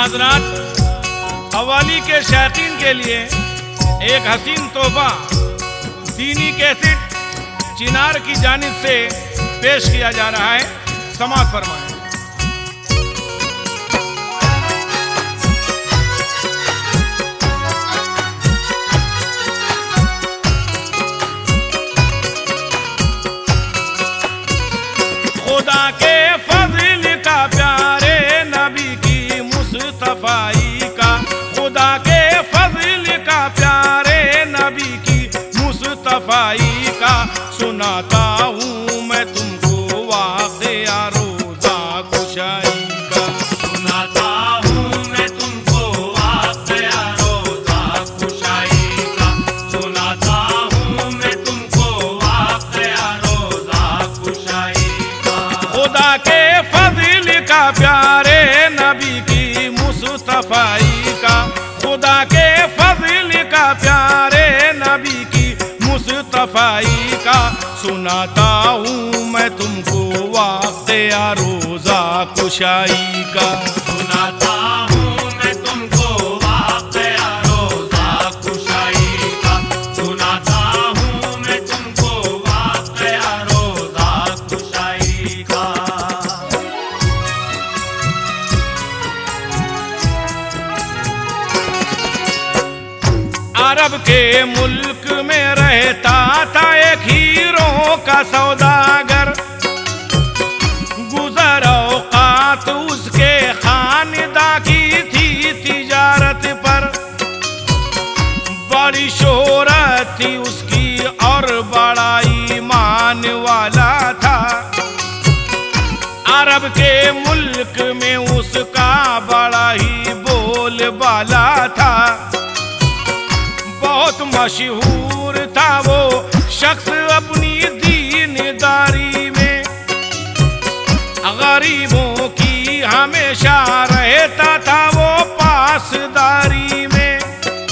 हजरात, कव्वाली के शौकीन के लिए एक हसीन तोहफा दीनी कैसेट चिनार की जानिब से पेश किया जा रहा है। समाअत फरमाएं। खुदा के फज़ल का प्यारे नबी की मुस्तफ़ाई का, खुदा के फज़ल का प्यारे नबी की मुस्तफ़ाई का, सुनाता हूँ मैं तुमको वाक़या रोज़ा कुशाई का, सुनाता हूँ मैं तुमको वाक़या रोज़ा कुशाई का, सुनाता हूँ मैं तुमको वाक़या रोज़ा कुशाई का। खुदा के फज़ल का प्यारे नबी की मुस्तफ़ाई का, खुदा के फज़ल का प्यारे नबी की मुस्तफ़ाई का, सुनाता हूँ मैं तुमको वाक़या रोज़ा कुशाई का, सुनाता हूँ मैं तुमको वाक़या रोज़ा कुशाई का, सुनाता हूँ मैं तुमको वाक़या रोज़ा कुशाई का। अरब के मुल्क में रहता था एक हीरों का सौदागर, गुज़र औक़ात उसके खानदा की थी तिजारत पर, बड़ी शोहरत थी उसकी और बड़ा ईमान वाला था। अरब के मुल्क में उसका बड़ा ही बोलबाला था, बहुत मशहूर था वो शख्स अपनी दीनदारी में, गरीबों की हमेशा रहता था वो पासदारी में।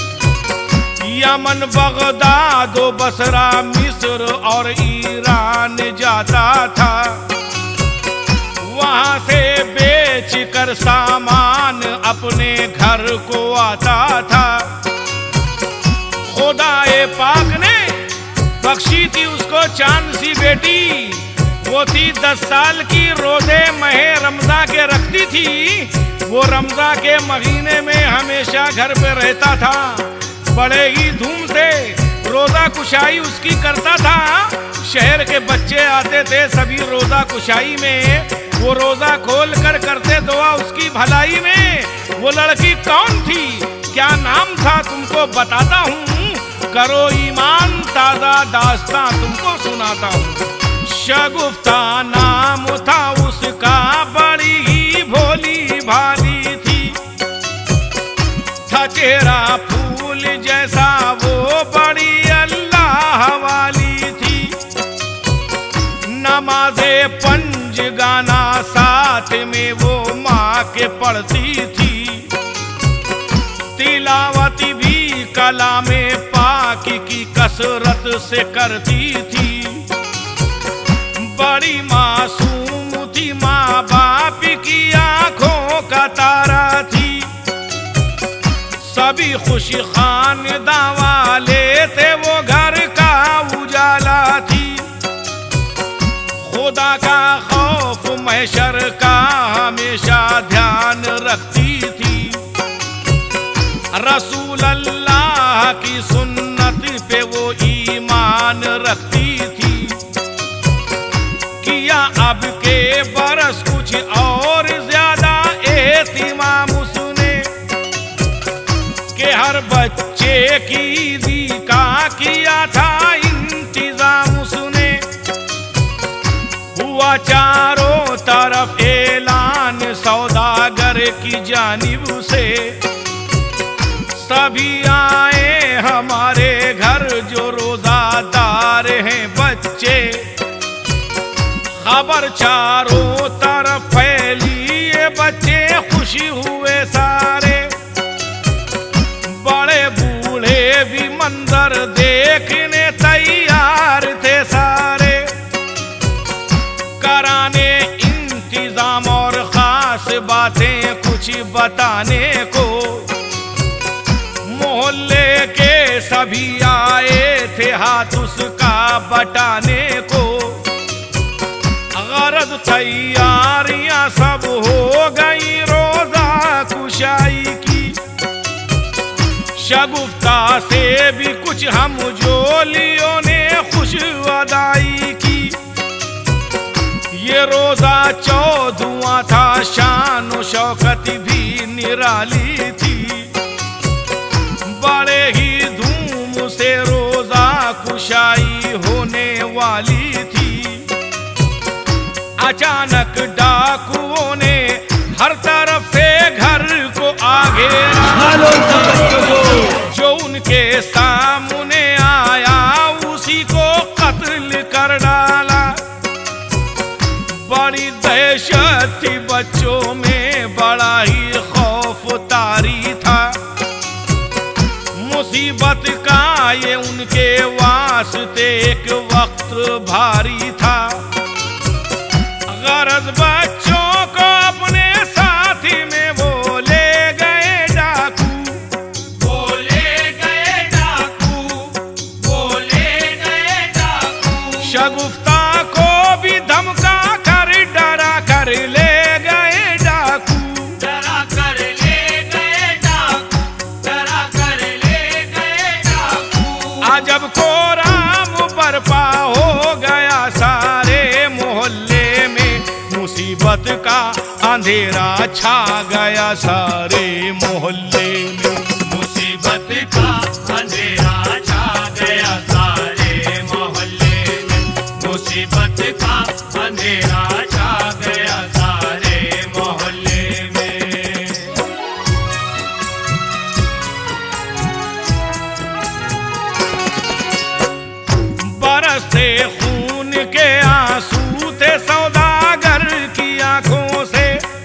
यमन, बगदाद, बसरा, मिस्र और ईरान जाता था, वहां से बेच कर सामान अपने घर को आता था। खुदाए पाक ने बख्शी थी उसको चांद सी बेटी, वो थी 10 साल की, रोजे महे रमज़ा के रखती थी। वो रमज़ा के महीने में हमेशा घर पे रहता था, बड़े ही धूम से रोज़ा कुशाई उसकी करता था। शहर के बच्चे आते थे सभी रोज़ा कुशाई में, वो रोज़ा खोल कर करते दुआ उसकी भलाई में। वो लड़की कौन थी, क्या नाम था, तुमको बताता हूँ, करो ईमान ताज़ा दास्तां तुमको सुनाता हूँ। शगुफ्ता नाम था उसका, बड़ी ही भोली भाली थी, था चेहरा फूल जैसा वो बड़ी अल्लाह वाली थी। नमाज़े पंज गाना साथ में वो माँ के पढ़ती थी, तिलावती भी कलामे पाक की कसरत से करती थी। बड़ी मासूम थी, माँ बाप की आंखों का तारा थी, सभी खुशी खानदां वाले थे, वो घर का उजाला थी। खुदा का खौफ महशर का हमेशा ध्यान रखती थी, रसूल अल्लाह की सुन्नत पे वो ईमान रखती थी। किया अब के बरस कुछ और ज्यादा एहतिमाम उसने, के हर बच्चे की ईदी का किया था इंतजाम उसने। हुआ चारों तरफ ऐलान सौदागर की जानिब से, सभी आए हमारे घर जो रोजादार हैं बच्चे। खबर चारों तरफ फैली, ये बच्चे खुशी हुए सारे, बड़े बूढ़े भी मंजर देखने तैयार थे सारे। कराने इंतजाम और खास बातें कुछ बताने बटाने को। गरज तैयारियां सब हो गई रोजा कुशाई की। शगुफ्ता से भी कुछ हम जोलियों ने खुश अदाई की। ये रोजा 14वां था, शान व शौकत भी निराली थी। बड़े ही धूम से रोजा कुशाई होने वाली थी। अचानक डाकुओं ने हर तरफ से घर को आगे जो उनके सामने आया उसी को कत्ल कर डाला। बड़ी दहशत थी बच्चों में, बड़ा ही खौफ तारी था। मुसीबत का ये उनके वास्ते एक वक्त भारी था। गरज बच्चों को अपने साथी में वो ले गए डाकू। वो ले गए डाकू, वो ले गए डाकू। शगुफ्ता को भी धमका कर डरा कर ले गए डाकू। डरा कर ले गए डाकू, डरा कर ले गए डाकू। अजब को राम बरपा हो गया सारे मोहल्ले में। मुसीबत का अंधेरा छा गया सारे मोहल्ले में। मुसीबत का अंधेरा छा गया सारे मोहल्ले में। मुसीबत का अंधेरा छा गया सारे मोहल्ले में। बरसते खून के आंसू थे सौदागर की आंखों से।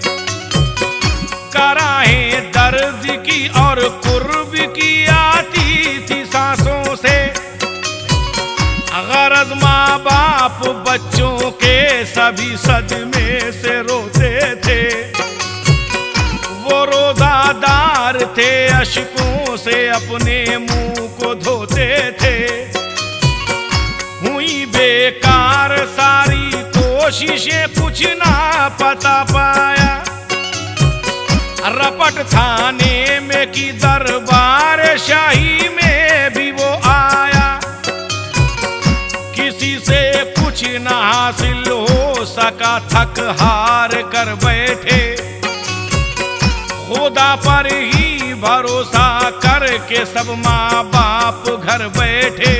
कराहें दर्द की और कुर्ब की आती थी सांसों से। गरज माँ बाप बच्चों के सभी सदमे से रोते थे। वो रोजादार थे, अश्कों से अपने मुंह को धोते थे। हुई बेकार सारी कोशिशें, कुछ ना पता पाया। रपट थाने में की दरबार शाही में भी वो आया। किसी से कुछ ना हासिल हो सका, थक हार कर बैठे। खुदा पर ही भरोसा करके सब माँ बाप घर बैठे।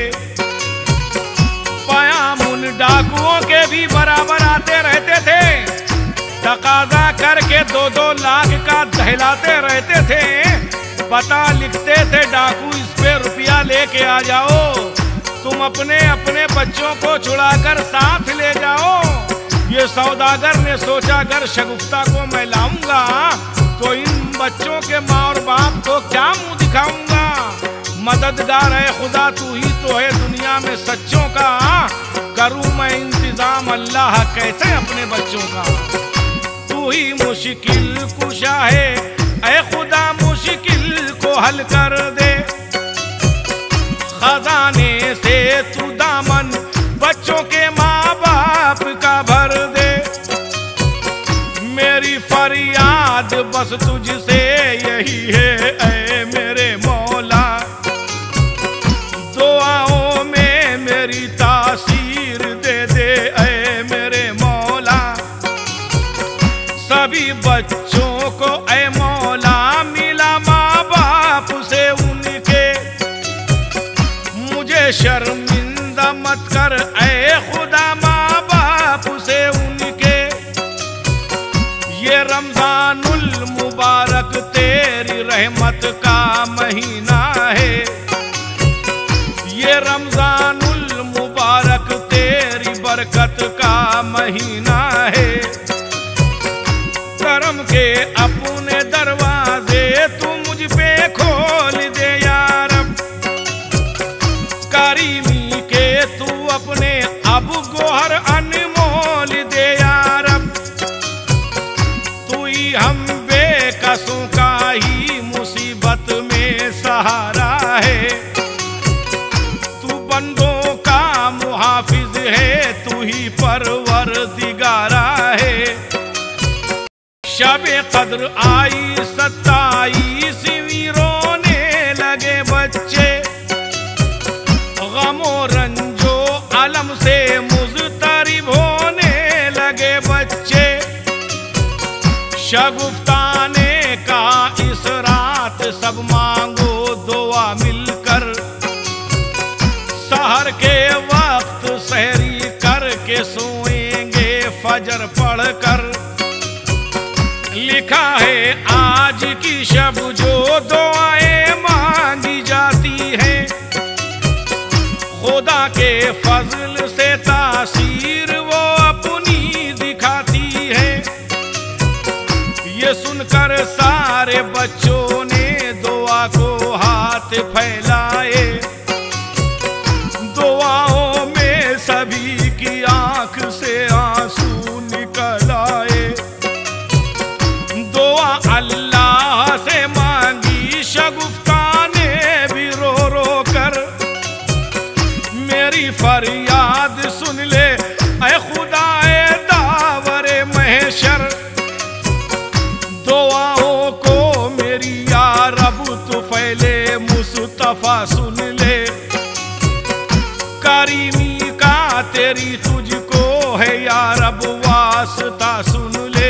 पयामुन डाकुओं के भी बराबर आते रहते थे। तकाजा करके 2-2 लाख का दहलाते रहते थे। पता लिखते थे डाकू, इस पे रुपया लेके आ जाओ। तुम अपने अपने बच्चों को छुड़ाकर साथ ले जाओ। ये सौदागर ने सोचा अगर शगुफ्ता को मैं लाऊंगा तो इन बच्चों के माँ और बाप को क्या मुंह दिखाऊंगा। मददगार है खुदा, तू ही तो है दुनिया में सच्चों का। करूं मैं इंतजाम अल्लाह कैसे अपने बच्चों का। तू ही मुश्किल कुशा है, ऐ खुदा मुश्किल को हल कर दे। खजाने से तू दामन बच्चों के माँ बाप का भर दे। मेरी फरियाद बस तुझसे यही है ऐ मेरे मौला। दुआओं में मेरी तासीर दे दे ऐ मेरे मौला। सभी बच्चों को ऐ मौला मिला माँ बाप से उनके। मुझे शर्मिंदा मत कर ऐ खुदा माँ बाप से उनके। ये रमजानुल मुबारक तेरी रहमत का महीना है। ये रमजानुल मुबारक तेरी बरकत का महीना है। करम के अपने दरवाजे तू मुझ पे खोल दे या रब। करीमी के तू अपने अब गोहर अनमोल दे या रब। तू ही हम बेकसों का ही मुसीबत में सहारा है। तू बंदों का मुहाफिज ही परवरदिगारा है। शब कद्र आई 27वीं रोने लगे बच्चे, गमो रंजो अलम से मुज़तरिब होने लगे बच्चे। शगुफ्ता ने कहा इस रात सब मांगो दुआ मिलकर, सहर के वक्त सहरी करके सोएंगे फजर पढ़कर। लिखा है आज की शब जो दुआएं मांगी जाती हैं, खुदा के फजल से तासीर वो अपनी दिखाती है। ये सुनकर सारे बच्चों ने दुआ को हाथ फैलाए, दुआओं में सभी की आंख से आंसू निकल आए। दुआ अल्लाह से मांगी शगुफ्ता ने भी रो रो कर, मेरी फरियाद सुन ले ऐ खुदाए दावरे महशर। दुआओं को मेरी या रब तू फैले मुस्तफा सुन ले, करीमी का तेरी तुझको है या रब वास्ता सुन ले।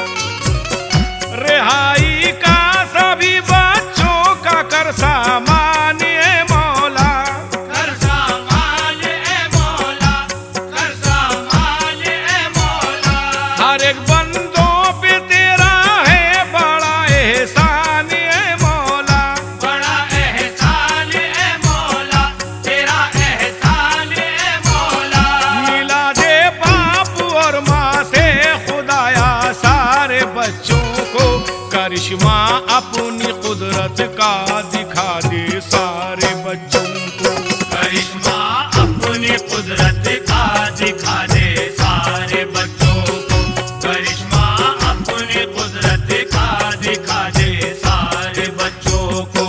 रिहाई का सभी बच्चों का कर सामान ए मौला, कर सामान ए मौला, कर सामान ए मौला। हर एक बंदों पे तेरा है बड़ा एहसान ए मौला, बड़ा एहसान ए मौला, तेरा एहसान ए मौला। मिला दे बाप और माँ से खुदाया सारे बच्चों को, करिश्मा अपनी कुदरत का दिखा दे सारे बच्चों को। करिश्मा अपनी कुदरत का दिखा दे सारे बच्चों को, करिश्मा अपनी कुदरत का दिखा दे सारे बच्चों को।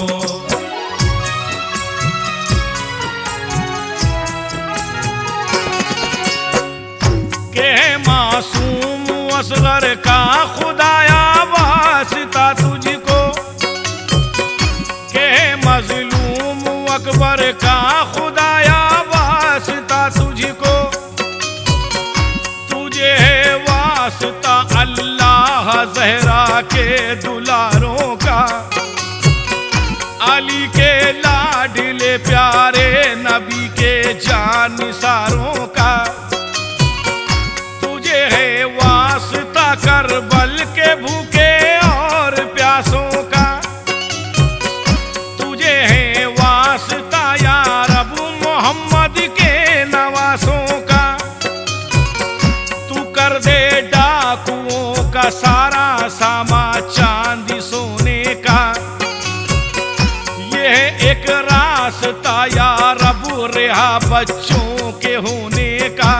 के मासूम असगर का खुदाया वास्ता तुझको, के मजलूम अकबर का खुदाया वास्ता तुझको। तुझे है वास्ता अल्लाह ज़हरा के दुलारों का, अली के लाडले प्यारे नबी के जानिसारों का। तुझे है वास्ता करबल के भूखे और प्यासों का, तुझे है वास्ता या रब मोहम्मद के नवासों का। तू कर दे डाकुओं का सारा सामा चांदी सोने का, ये है एक रास्ता या रब रिहा बच्चों के होने का।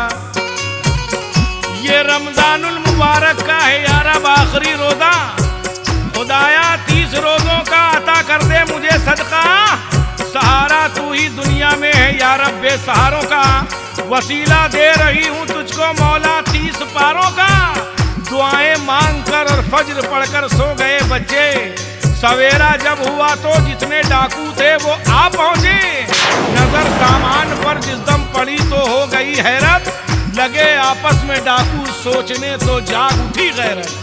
ये रमजानुल मुबारक का है या रब आखिरी रोजा, खुदाया 30 रोजों का अता कर दे मुझे सदका। सहारा तू ही दुनिया में है या रब बेसहारों का, वसीला दे रही हूँ तुझको मौला 30 पारों का। दुआएं मांग कर और फज्र पढ़कर सो गए बच्चे, सवेरा जब हुआ तो जितने डाकू थे वो आ पहुंचे। नजर सामान पर जिस दम पड़ी तो हो गई हैरत, लगे आपस में डाकू सोचने तो जाग उठी गैरत।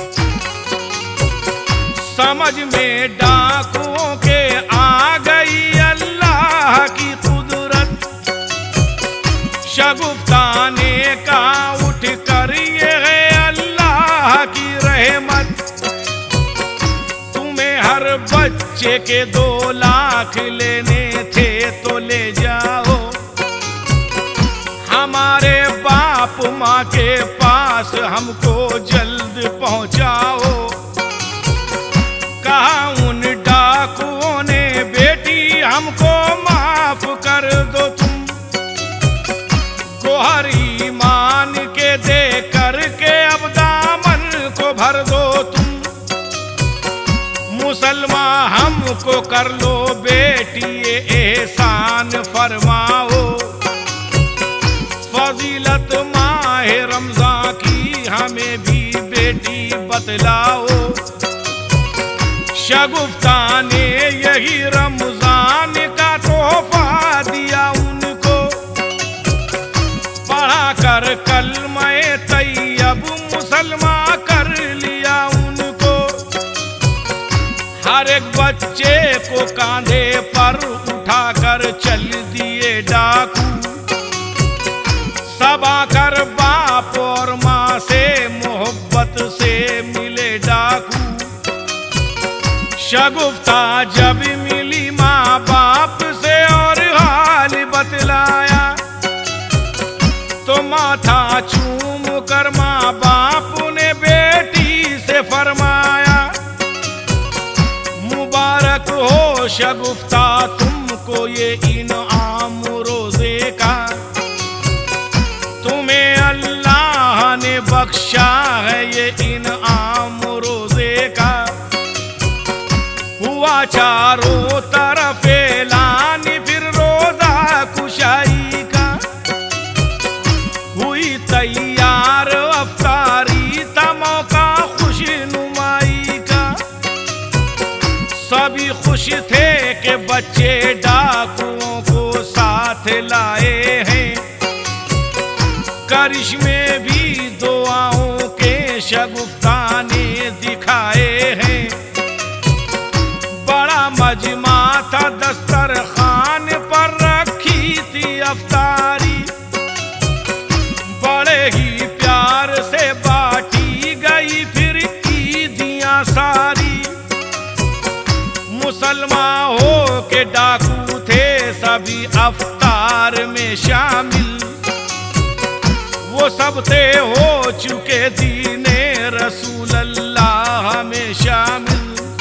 समझ में डाकुओं के आ गई अल्लाह की कुदरत, शगुफ्ता ने कहा उठ कर ये है अल्लाह की रहमत। तुम्हें हर बच्चे के 2 लाख लेने थे तो ले जाओ, हमारे बाप माँ के पास हमको जल्द पहुँचाओ। कहा उन डाकुओं ने बेटी हमको माफ कर दो तुम, गोहर ईमान के दे करके अब दामन को भर दो तुम। मुसलमान हमको कर लो बेटी ये एहसान फरमाओ, फजीलत माह रमजान की हमें भी बेटी बतलाओ। शगुफ्ता ने यही रमजान का तोहफा दिया उनको, पढ़ा कर कलमे तैयब मुसलमान कर लिया उनको। हर एक बच्चे को कांधे पर उठाकर चल दिए डाकू, सब आकर बाप और माँ से मोहब्बत से मिले डाकू। शगुफ्ता जब मिली माँ बाप से और हाल बतलाया, तो माथा चूम कर माँ बाप ने बेटी से फरमाया, मुबारक हो शगुफ्ता तुमको ये इनाम रोजे का, तुम्हें अल्लाह ने बख्शा है ये इनाम रोजे का। हुआ चारों तरफ ऐलान फिर रोजा कुशाई का, हुई तैयार अफ्तारी था मौका खुशनुमाई का। सभी खुश थे कि बच्चे डाकुओं को साथ लाए हैं, करिश्मे भी दुआओं के शगुफ्ता ने दिखाए हैं। बड़ा मजमा था दस्तरखान पर रखी थी अफ्तारी, बड़े ही प्यार से बांटी गई फिर ईदियां सारी। मुसलमान हो के डाकू थे सभी अफ्तार में शामिल, वो सब थे हो चुके दीने रसूल अल्लाह में शामिल।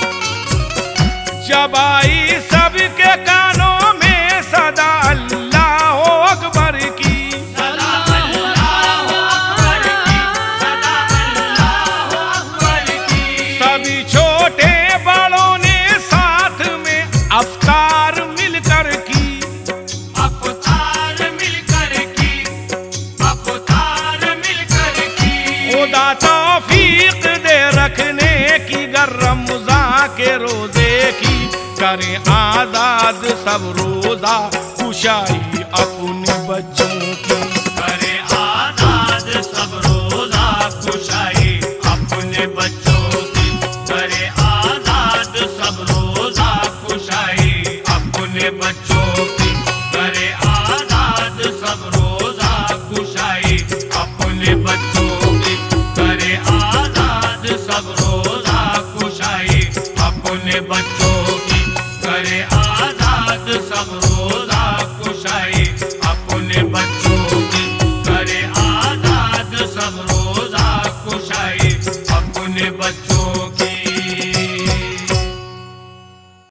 जब आई सबके कानों में सदा अल्लाह अकबर की, सदा अल्लाह अकबर की, सदा अल्लाह अकबर की। सभी छोटे बड़ों ने साथ में अफ्तार मिलकर की, अफ्तार मिलकर की, अफ्तार मिलकर की। खुदा तौफीक दे रखने की गर रमजान के रोजे की, करें आजाद सब रोजा कुशाई अपने बच्चों की। करे आजाद सब रोजा कुशाई अपने बच्चों की, करे आजाद सब रोजा कुशाई अपने बच्चों की, करे आजाद सब रोजा कुशाई अपने बच्चों की, करे आजाद सब रोजा कुशाई अपने बच्चों की, करे आजाद सब रोजा कुशाई अपने बच्चों की, करे आजाद सब रोजा कुशाई अपने बच्चों